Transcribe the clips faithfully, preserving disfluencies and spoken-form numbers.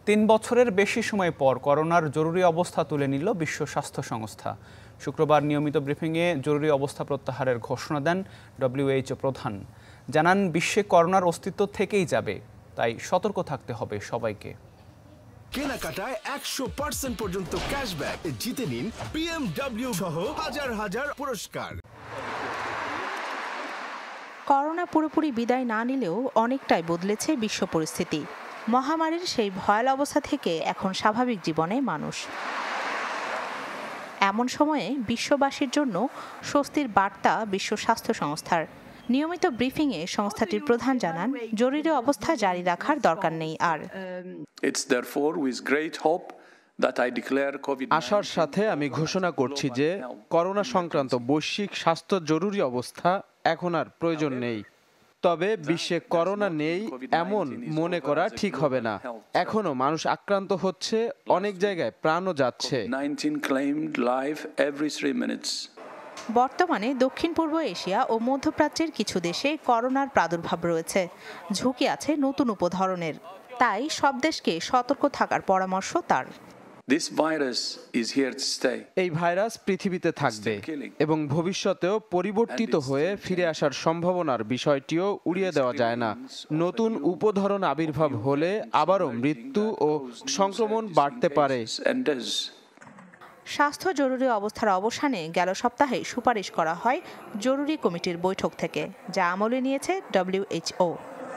তিন বছরের বেশি সময় পর করোনার জরুরি অবস্থা তুলে নিল বিশ্ব স্বাস্থ্য সংস্থা। শুক্রবার নিয়মিত ব্রিফিংয়ে জরুরি অবস্থা প্রত্যাহারের ঘোষণা দেন ডব্লিউএইচও প্রধান। জানান, বিশ্বে করোনার অস্তিত্ব থেকেই যাবে, তাই সতর্ক থাকতে হবে সবাইকে। কেনাকাটায় একশো পার্সেন্ট পর্যন্ত ক্যাশব্যাক জিতে নিন বিএমডব্লিউ সহ হাজার হাজার পুরস্কার। করোনা পুরোপুরি বিদায় না নিলেও অনেকটাই বদলেছে বিশ্ব পরিস্থিতি। মহামারীর সেই ভয়াল অবস্থা থেকে এখন স্বাভাবিক জীবনে মানুষ। এমন সময়ে বিশ্ববাসীর জন্য স্বস্তির বার্তা বিশ্ব স্বাস্থ্য সংস্থার। নিয়মিত ব্রিফিংয়ে সংস্থাটির প্রধান জানান, জরুরি অবস্থা জারি রাখার দরকার নেই আর। আশার সাথে আমি ঘোষণা করছি যে করোনা সংক্রান্ত বৈশ্বিক স্বাস্থ্য জরুরি অবস্থা এখন আর প্রয়োজন নেই। তবে বিশ্বে করোনা নেই এমন মনে করা ঠিক হবে না। এখনো মানুষ আক্রান্ত হচ্ছে, অনেক জায়গায় প্রাণও যাচ্ছে। বর্তমানে দক্ষিণ পূর্ব এশিয়া ও মধ্যপ্রাচ্যের কিছু দেশে করোনার প্রাদুর্ভাব রয়েছে, ঝুঁকি আছে নতুন উপধরনের। তাই সব দেশকে সতর্ক থাকার পরামর্শ তার। এই ভাইরাস পৃথিবীতে থাকবে এবং ভবিষ্যতেও পরিবর্তিত হয়ে ফিরে আসার সম্ভাবনার বিষয়টিও উড়িয়ে দেওয়া যায় না। নতুন উপধরন আবির্ভাব হলে আবারও মৃত্যু ও সংক্রমণ বাড়তে পারে। স্বাস্থ্য জরুরি অবস্থার অবসানে গেল সপ্তাহে সুপারিশ করা হয় জরুরি কমিটির বৈঠক থেকে, যা আমলে নিয়েছে ডব্লিউএইচও।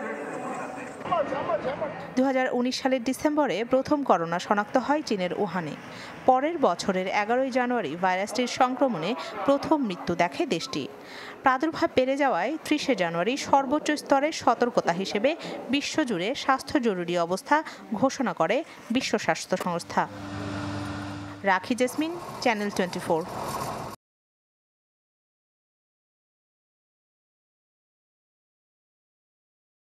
দু হাজার উনিশ সালের ডিসেম্বরে প্রথম করোনা শনাক্ত হয় চীনের উহানে। পরের বছরের এগারোই জানুয়ারি ভাইরাসটির সংক্রমণে প্রথম মৃত্যু দেখে দেশটি। প্রাদুর্ভাব বেড়ে যাওয়ায় ত্রিশে জানুয়ারি সর্বোচ্চ স্তরের সতর্কতা হিসেবে বিশ্বজুড়ে স্বাস্থ্য জরুরি অবস্থা ঘোষণা করে বিশ্ব স্বাস্থ্য সংস্থা। রাখি জেসমিন, চ্যানেল টোয়েন্টি ফোর।